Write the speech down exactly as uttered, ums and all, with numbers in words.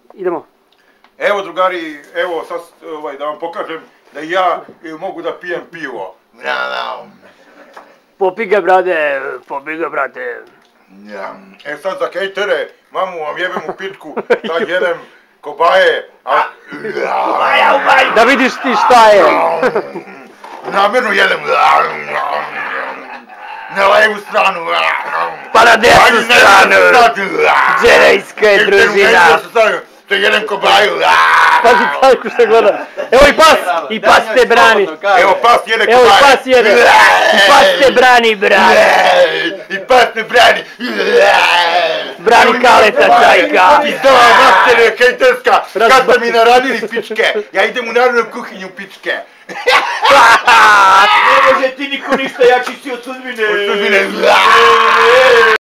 Idemo. Evo drugari, evo sad ovaj, da vam pokažem da i ja mogu da pijem pivo. Popi ga, brade, popi ga, brate. E sad za hejtere, mamu vam jebem u pičku, sad jedem kobaje, a... Da vidiš ti šta je. Namjerno jedem. Na levu stranu. Pa na desnu stranu. Džerejska je družina. Te jedem kobaju. Pazi kako se gleda. Evo i pas, i pas te brani. Evo pas jede kobaje. Evo i pas jede. I pas te brani, brane. I pas me brani. Brani Kaleta, čajka. Izdava matere hejterska. Kad ste mi naradili pičke. Ja idem u narodnu kuhinju pičke. Ne može ti niko ništa, jači si od sudbine. Od sudbine.